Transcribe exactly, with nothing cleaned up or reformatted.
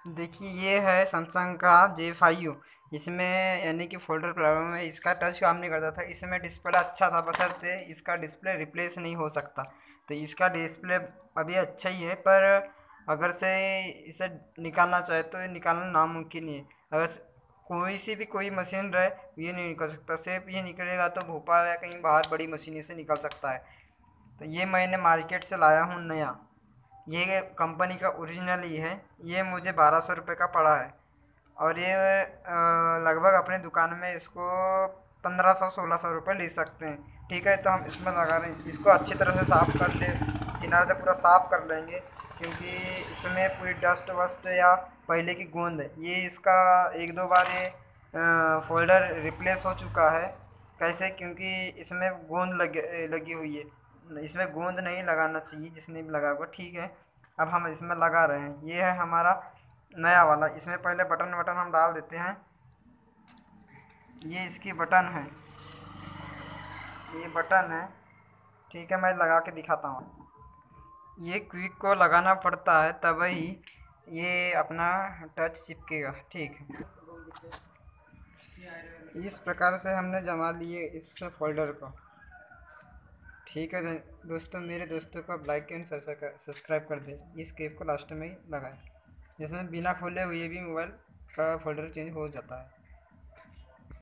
देखिए ये है सैमसंग का जे फाइव। इसमें यानी कि फोल्डर प्रॉब्लम है, इसका टच काम नहीं करता था। इसमें डिस्प्ले अच्छा था, बशर्ते इसका डिस्प्ले रिप्लेस नहीं हो सकता। तो इसका डिस्प्ले अभी अच्छा ही है, पर अगर से इसे निकालना चाहे तो ये निकालना नामुमकिन ही है। अगर से- कोई सी भी कोई मशीन रहे, ये नहीं निकल सकता। सिर्फ ये निकलेगा तो भोपाल या कहीं बाहर बड़ी मशीनों से निकल सकता है। तो ये मैंने मार्केट से लाया हूँ नया। ये कंपनी का ओरिजिनल ही है। ये मुझे बारह सौ रुपये का पड़ा है। और ये अ, लगभग अपने दुकान में इसको पंद्रह सौ सोलह सौ रुपये ले सकते हैं। ठीक है, तो हम इसमें लगा रहे हैं, इसको अच्छी तरह से साफ़ कर ले, किनारे से पूरा साफ़ कर लेंगे, क्योंकि इसमें पूरी डस्ट वस्ट या पहले की गोंद है। ये इसका एक दो बार ये फोल्डर रिप्लेस हो चुका है। कैसे? क्योंकि इसमें गोंद लगे लगी हुई है। इसमें गोंद नहीं लगाना चाहिए, जिसने भी लगा हुआ। ठीक है, अब हम इसमें लगा रहे हैं। ये है हमारा नया वाला। इसमें पहले बटन वटन हम डाल देते हैं। ये इसकी बटन है, ये बटन है। ठीक है, मैं लगा के दिखाता हूँ। ये क्विक को लगाना पड़ता है, तभी ये अपना टच चिपकेगा। ठीक है, इस प्रकार से हमने जमा लिए इस फोल्डर को। ठीक है दोस्तों, मेरे दोस्तों को आप लाइक एंड सब्सक्राइब कर दें। इस केप को लास्ट में ही लगाएं, जिसमें बिना खोले हुए भी मोबाइल का फोल्डर चेंज हो जाता है।